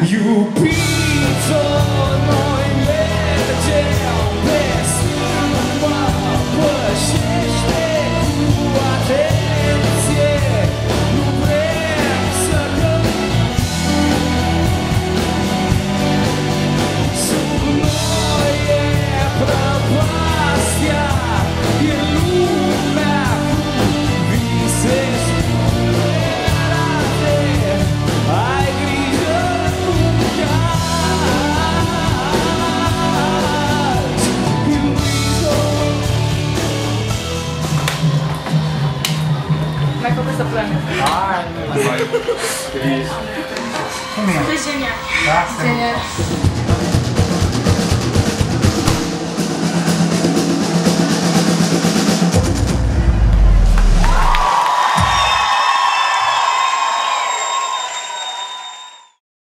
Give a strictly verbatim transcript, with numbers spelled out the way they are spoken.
Iubito, noi mergem pe sâmbă, pășește cu atenție, nu vrem să cădem. Sub noi e prăpastia, e lumea cu vise spulberate. Ai grijă, nu cazi, iubito. Mai făcut să plănă. Hai, nu mai. E genial. Da, Genial.